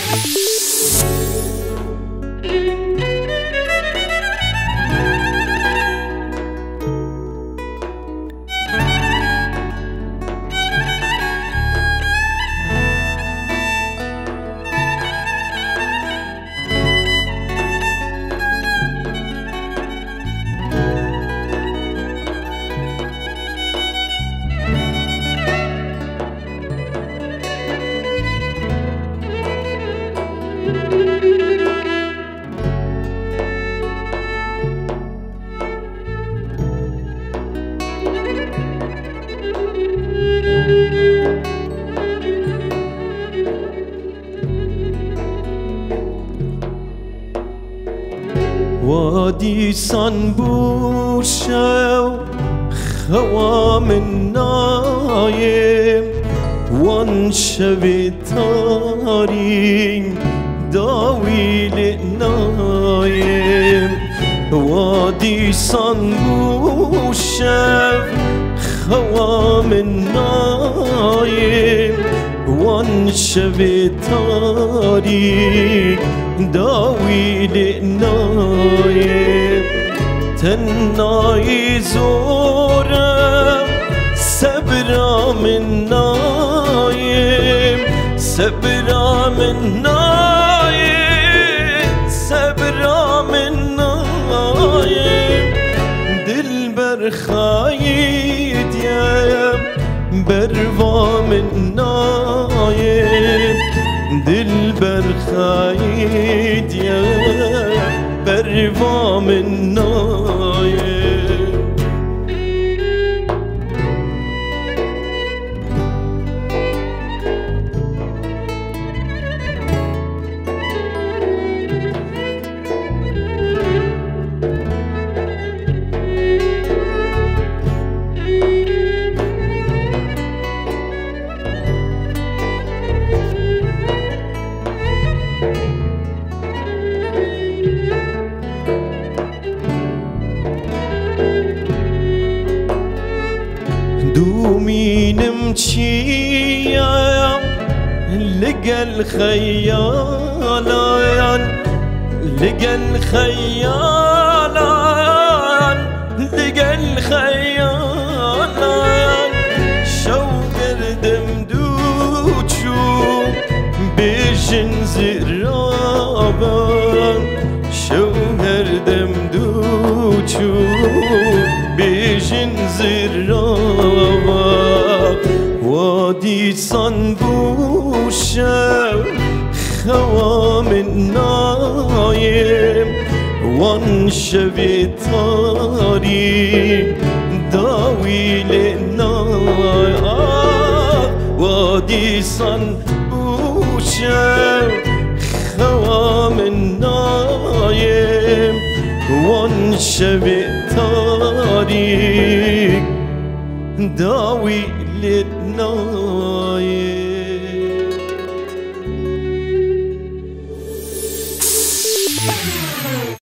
وادي صنبوشة خوام النايم وانشبي تارين داوي للنايم وادي صنبوشة خوام النايم وانشبي تارين داوي للنايم تناي زورة سبرة من نايم سبرة من نايم سبرة من نايم دلبر خايد يا بروا من نايم دلبر خايد يا بروا من نايم دومينم تشيا لقى الخيالان لقى الخيالان لقى الخيالان شوق دمدوتشو بيجن زرابان شوق دمدوتشو بيجن زرابان وادي صنبوشة خوام النايم وانشبي تارين داوي للنايم وادي صنبوشة خوام النايم وانشبي تارين داوي للنايم